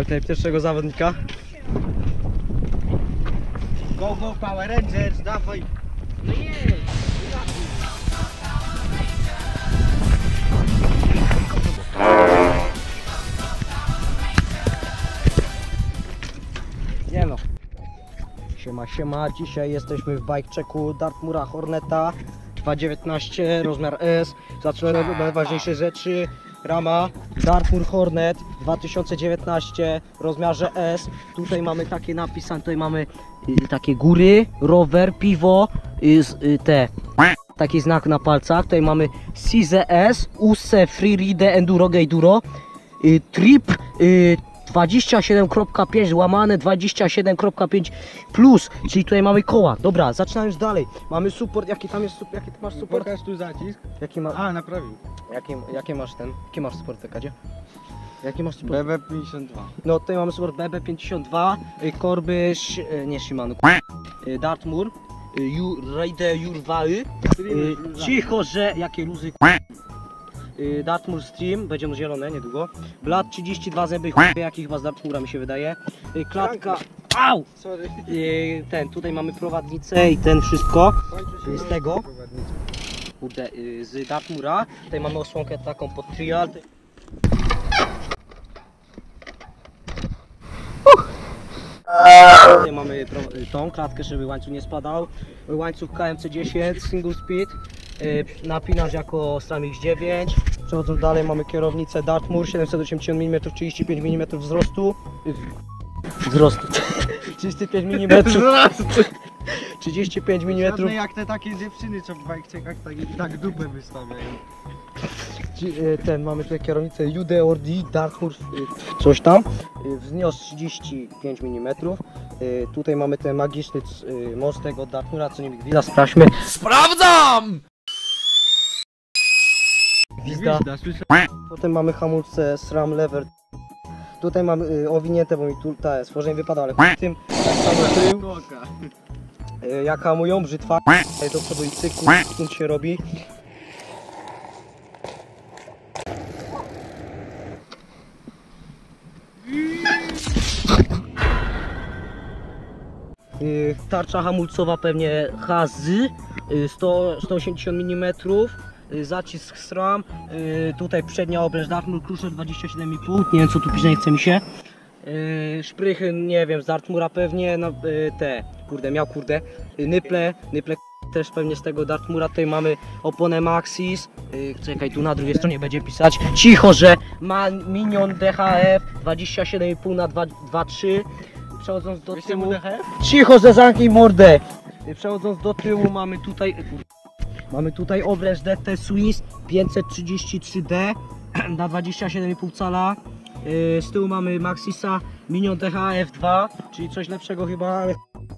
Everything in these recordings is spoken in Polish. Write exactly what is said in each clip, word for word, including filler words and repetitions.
Tutaj pierwszego zawodnika. Go, go, Power Rangers, dawaj! No nie! Nie no. Siema, siema. Dzisiaj jesteśmy w bike checku Dartmoora Horneta dwa dziewiętnaście, rozmiar S. Zaczynamy od najważniejszej rzeczy. Rama Dartmoor Hornet dwa tysiące dziewiętnaście w rozmiarze S. Tutaj mamy takie napisane, tutaj mamy y, takie góry, rower, piwo, y, y, te taki znak na palcach. Tutaj mamy C Z S, U S E, Free Ride, Enduro, Gayduro, y, Trip y, dwadzieścia siedem kropka pięć łamane dwadzieścia siedem kropka pięć plus, czyli tutaj mamy koła. Dobra, zaczynamy już dalej. Mamy support, jaki tam jest, jaki ty masz support? Pokaż tu zacisk. Jaki ma... A, naprawił. Jaki, jakie masz ten, jaki masz support w Kadzie? Jaki masz support? B B pięćdziesiąt dwa. No tutaj mamy support B B pięćdziesiąt dwa, y, korby, y, nie Shimano, y, Dartmoor, y, Ride Jurwały, y, cicho, że jakie luzy, y, Dartmoor Stream, będziemy zielone niedługo, blat trzydzieści dwa zęby, ch... jaki chyba z Dartmoora mi się wydaje, y, klatka, au, Sorry. y, ten, tutaj mamy prowadnicę i ten wszystko, y, z tego, kurde, y, z Dartmoora, tutaj mamy osłonkę taką pod trial. Tutaj mamy tą klatkę, żeby łańcuch nie spadał. Łańcuch K M C dziesięć single speed. Napinasz jako Stram X dziewięć. Przechodząc dalej mamy kierownicę Dartmoor siedemset osiemdziesiąt milimetrów, trzydzieści pięć milimetrów wzrostu. Wzrostu. trzydzieści pięć milimetrów. trzydzieści pięć milimetrów. Żadne jak te takie dziewczyny, co w bajkczekach tak, tak dupę wystawiają. Ten, mamy tutaj kierownicę U D R D Dartmoor coś tam, wznios trzydzieści pięć milimetrów. Tutaj mamy ten magiczny mostek od Dartmoora, co nie gwizda, sprawdźmy. Sprawdzam! Gwizda. Potem mamy hamulce SRAM lever. Tutaj mamy owinięte, bo mi tu ta stworzenie wypada, ale w tym tak samo tył. Jak hamują, brzytwa do przodu i cyku, stąd się robi. Tarcza hamulcowa pewnie H Z sto osiemdziesiąt milimetrów, zacisk SRAM, tutaj przednia obręcz Dartmoor Crusher dwadzieścia siedem i pół, nie wiem co tu pisze, nie chce mi się. Szprychy, nie wiem, z Dartmoora pewnie, no, te, kurde, miał kurde, nyple, nyple też pewnie z tego Dartmoora. Tutaj mamy oponę Maxxis, czekaj, tu na drugiej stronie będzie pisać, cicho, że ma Minion D H F dwadzieścia siedem i pół na dwa przecinek trzy. Przechodząc do tyłu, cicho, że zamknij mordę. Przechodząc do tyłu mamy tutaj, mamy tutaj obręcz D T Swiss pięćset trzydzieści trzy D na dwadzieścia siedem i pół cala. Z tyłu mamy Maxxisa Minion D H F dwa, czyli coś lepszego chyba, ale...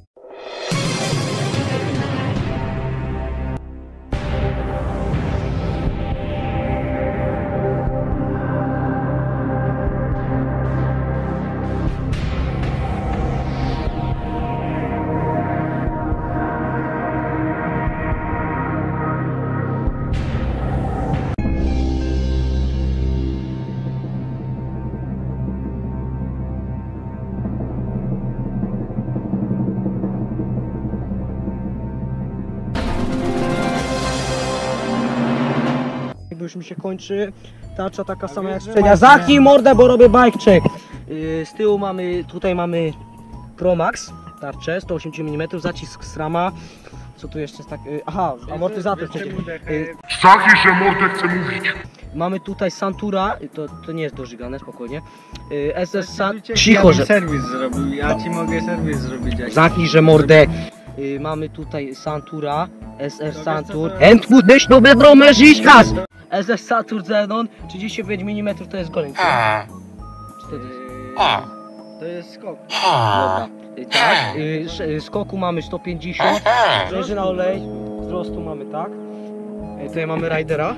Już mi się kończy, tarcza taka sama jak sprzednia. Zamknij mordę, bo robię bike check. Yy, z tyłu mamy, tutaj mamy Pro Max tarczę sto osiemdziesiąt milimetrów, zacisk SRAMa. Co tu jeszcze jest tak? Yy, aha, amortyzator. Yy, Zamknij się, mordę, chcę mówić. mamy tutaj Santura, to, to nie jest dożygane, spokojnie. Yy, S S San... Cicho, że... serwis zrobił, ja ci mogę serwis zrobić. Jak... Zamknij, że mordę. Yy, mamy tutaj Santura, S S Santur. Entwód, myśl, no bedromy, żyćkas! S S Saturn Xenon, trzydzieści pięć milimetrów to jest goleń. A. A. To jest skok. Dobra. Tak, y, skoku mamy sto pięćdziesiąt, sprężyna olej, wzrostu mamy tak. Y, tutaj mamy Ridera.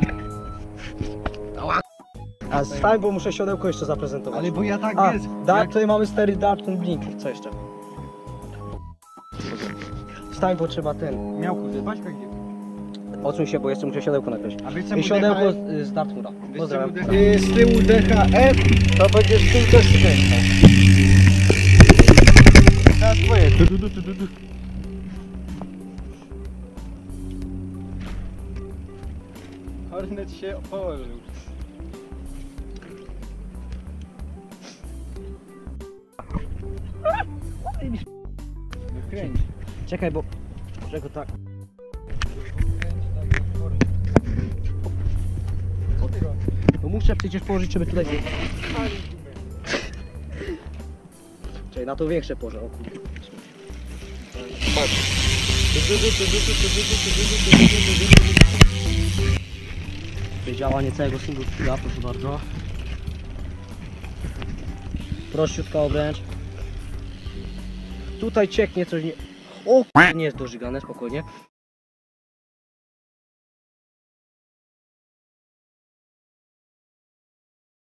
A stań, bo muszę siodełko jeszcze zaprezentować. Ale bo ja tak A, jest. da, Jak... tutaj mamy stery Dartmoor Blink. Co jeszcze? Stań, bo trzeba ten. Miał kurde, Baśka gdzie? Odsuń się, bo jeszcze muszę siodełko nakreślić. A wiesz co I siodełko D H F? z, z Dartmoora. Pozdrawiam. Z tyłu D H F to będziesz tylko skręcał. du, du, du, du, du. Hornet się położył. No kręć. Czekaj, bo... Czego tak? Co ty robisz? No muszę przecież położyć, żeby tutaj... Czekaj, na to większe położę. O kurde. Tutaj działanie całego single speeda, proszę bardzo. Prościutka obręcz. Tutaj cieknie coś nie... O, nie jest dożygane, spokojnie.